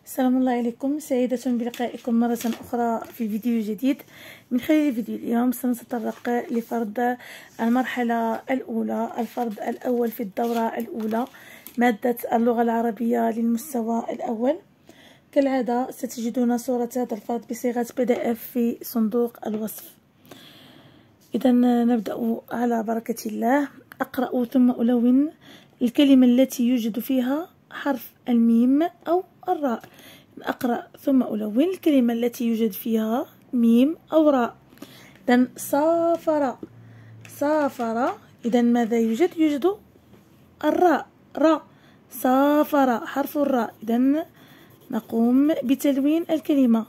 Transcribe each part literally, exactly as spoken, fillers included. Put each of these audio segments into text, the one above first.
السلام الله عليكم، سعيدة بلقائكم مرة أخرى في فيديو جديد. من خلال الفيديو اليوم سنتطرق لفرض المرحلة الأولى، الفرض الأول في الدورة الأولى، مادة اللغة العربية للمستوى الأول. كالعادة ستجدون صورة هذا الفرض بصيغة بي دي اف في صندوق الوصف. إذا نبدأ على بركة الله. أقرأ ثم ألون الكلمة التي يوجد فيها حرف الميم أو الراء. أقرأ ثم ألون الكلمة التي يوجد فيها ميم أو راء. إذن سافر، سافر، إذن ماذا يوجد؟ يوجد الراء، راء، سافر حرف الراء. إذن نقوم بتلوين الكلمة.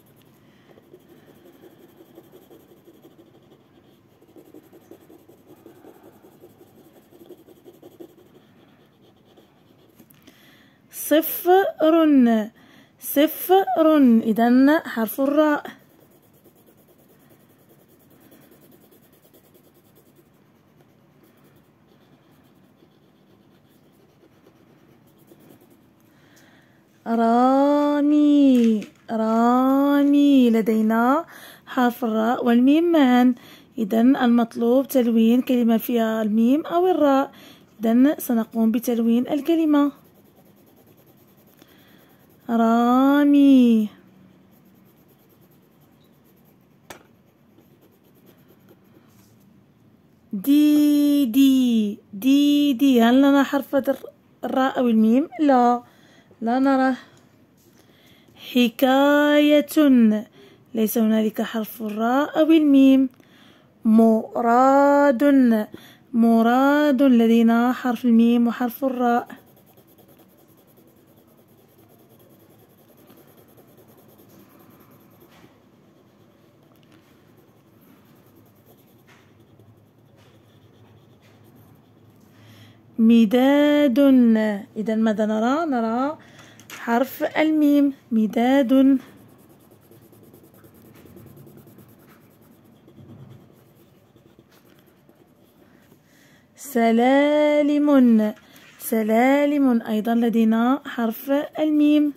صفر، صفر، إذن حرف الراء. رامي، رامي، لدينا حرف الراء والميم معا. إذن المطلوب تلوين كلمة فيها الميم أو الراء. إذن سنقوم بتلوين الكلمة. رامي، ديدي، ديدي، هل نرى حرف الراء أو الميم؟ لا، لا نراه. حكاية، ليس هنالك حرف الراء أو الميم. مراد، مراد، لدينا حرف الميم وحرف الراء. مداد، إذا ماذا نرى؟ نرى حرف الميم، مداد. سلالم، سلالم، أيضا لدينا حرف الميم.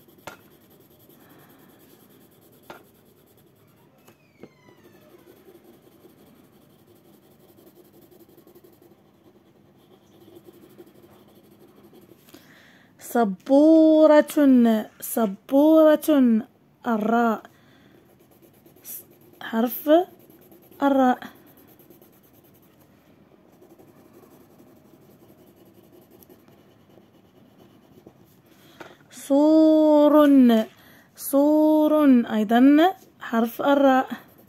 صبورة، صبورة، الراء، حرف الراء. صور، صور، أيضا حرف الراء.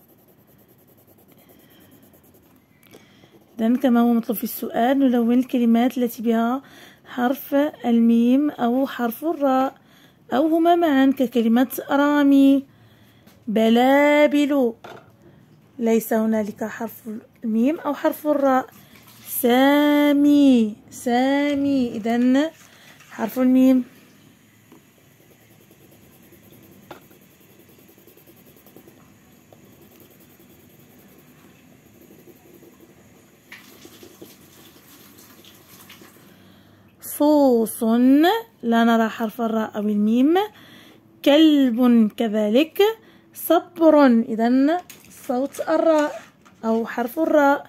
إذن كما هو مطلوب في السؤال نلون الكلمات التي بها حرف الميم أو حرف الراء أو هما معا، ككلمة رامي. بلابل، ليس هنالك حرف الميم أو حرف الراء. سامي، سامي، إذن حرف الميم. صوص، لا نرى حرف الراء أو الميم. كلب كذلك. صبر، إذن صوت الراء أو حرف الراء.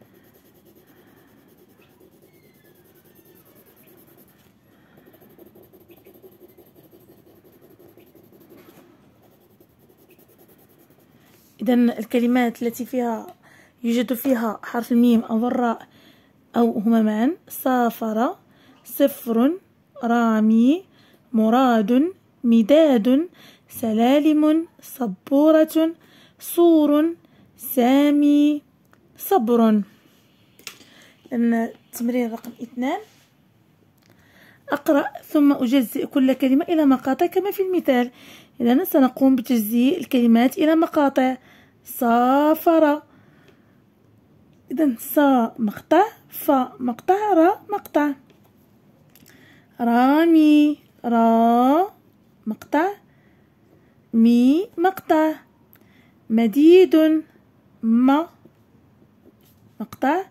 إذن الكلمات التي فيها يوجد فيها حرف الميم أو الراء أو هما معا: سافر، صفر، رامي، مراد، مداد، سلالم، صبورة، صور، سامي، صبر. التمرين رقم اثنان. أقرأ ثم أجزئ كل كلمة إلى مقاطع كما في المثال. إذن سنقوم بتجزيء الكلمات إلى مقاطع. سافر، إذن صا مقطع، فا مقطع، را مقطع. رامي، را مقطع، مي مقطع. مديد، ما مقطع.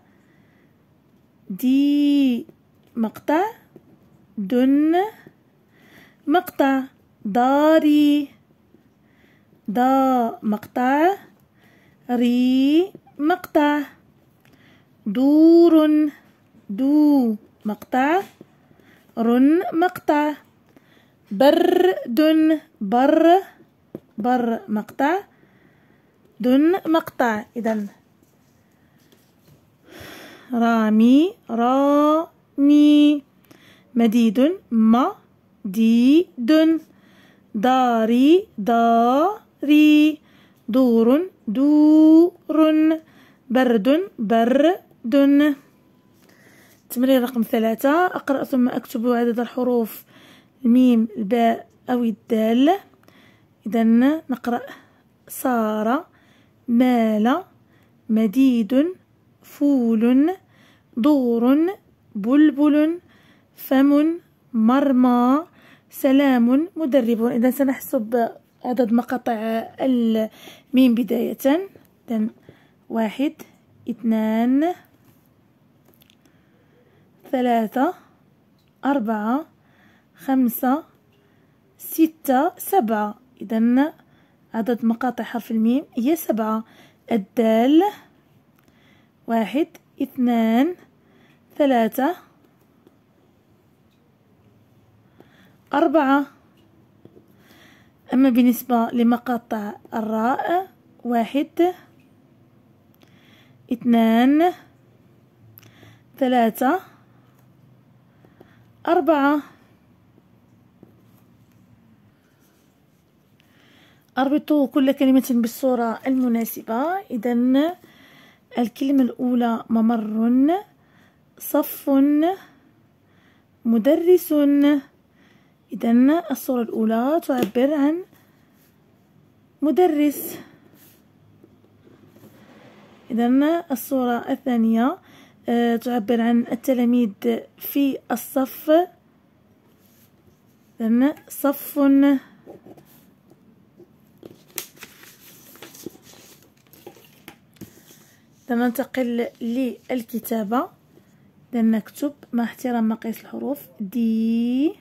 دي مقطع، دن مقطع. داري. دا مقطع، ري مقطع. دور، دو مقطع، رن مقطع. برد، بر، بر مقطع، دن مقطع. إذن رامي، رامي. مديد، مديد. داري، داري. دور، دور. برد، برد. تمرين رقم ثلاثة. أقرأ ثم أكتب عدد الحروف الميم، الباء أو الدال. إذا نقرأ: صار، مال، مديد، فول، دور، بلبل، فم، مرمى، سلام، مدرب. إذا سنحسب عدد مقاطع الميم بداية. إذن واحد، اثنان، ثلاثة، أربعة، خمسة، ستة، سبعة. إذن عدد مقاطع حرف الميم هي سبعة. الدال: واحد، اثنان، ثلاثة، أربعة. أما بالنسبة لمقاطع الراء: واحد، اثنان، ثلاثة، أربعة. أربطوا كل كلمة بالصورة المناسبة. إذن الكلمة الأولى: ممر، صف، مدرس. إذن الصورة الأولى تعبر عن مدرس. إذن الصورة الثانية تعبر عن التلاميذ في الصف. إذن صف. ننتقل للكتابة. إذن نكتب مع احترام مقاييس الحروف: دي،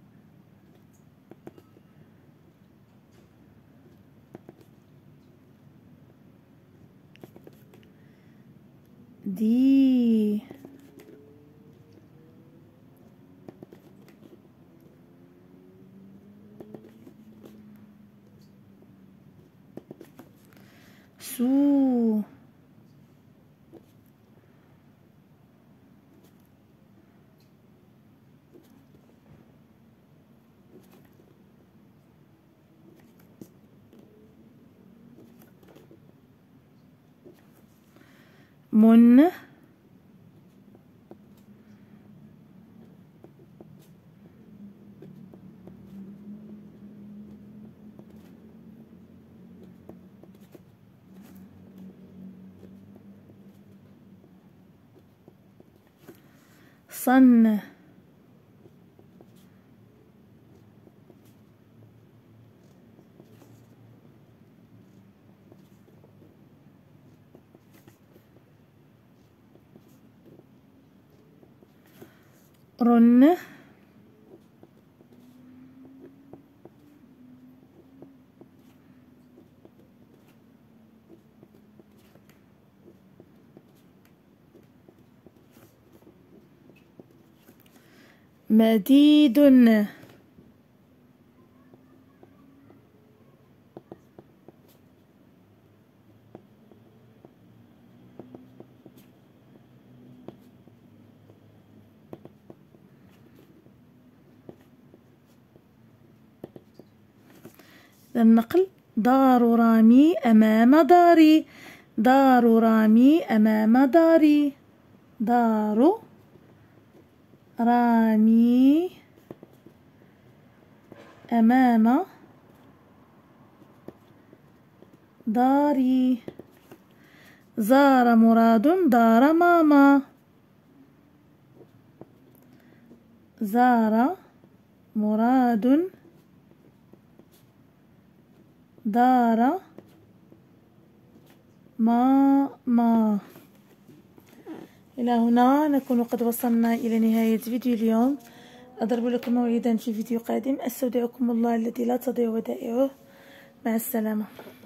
دي. سو، من، صن، رن، مديد، النقل: دار رامي أمام داري. دار رامي أمام داري. دار رامي أمام داري. زار مراد دار ماما. زار مراد دار ماما. إلى هنا نكون قد وصلنا إلى نهاية فيديو اليوم. أضرب لكم موعدا في فيديو قادم. أستودعكم الله الذي لا تضيع ودائعه. مع السلامة.